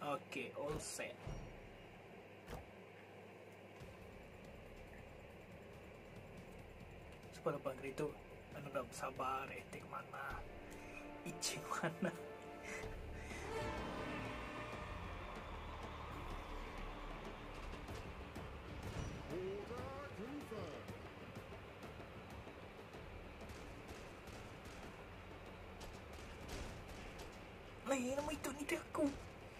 Oke, all set. Sebelum bang itu anu gak sabar, etik mana, icing mana. Nama itu ni dia aku.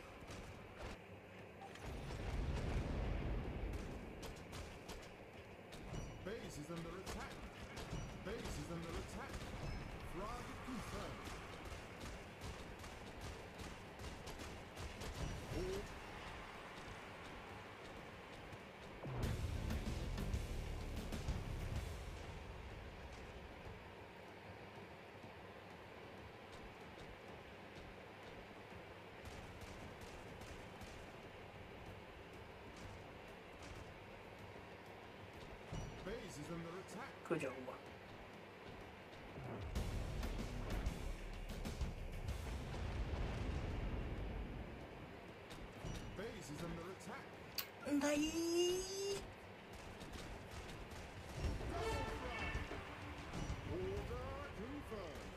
Base is under attack. Base is under attack. Frag confirmed. Base is under attack. Kau jauh bah. Base is under attack. Naik. Order confirmed.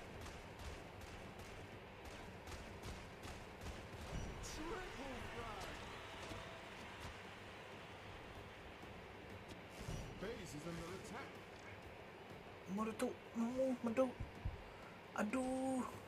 Triple flag. Base is under attack. Meretuk, meretuk. Aduh.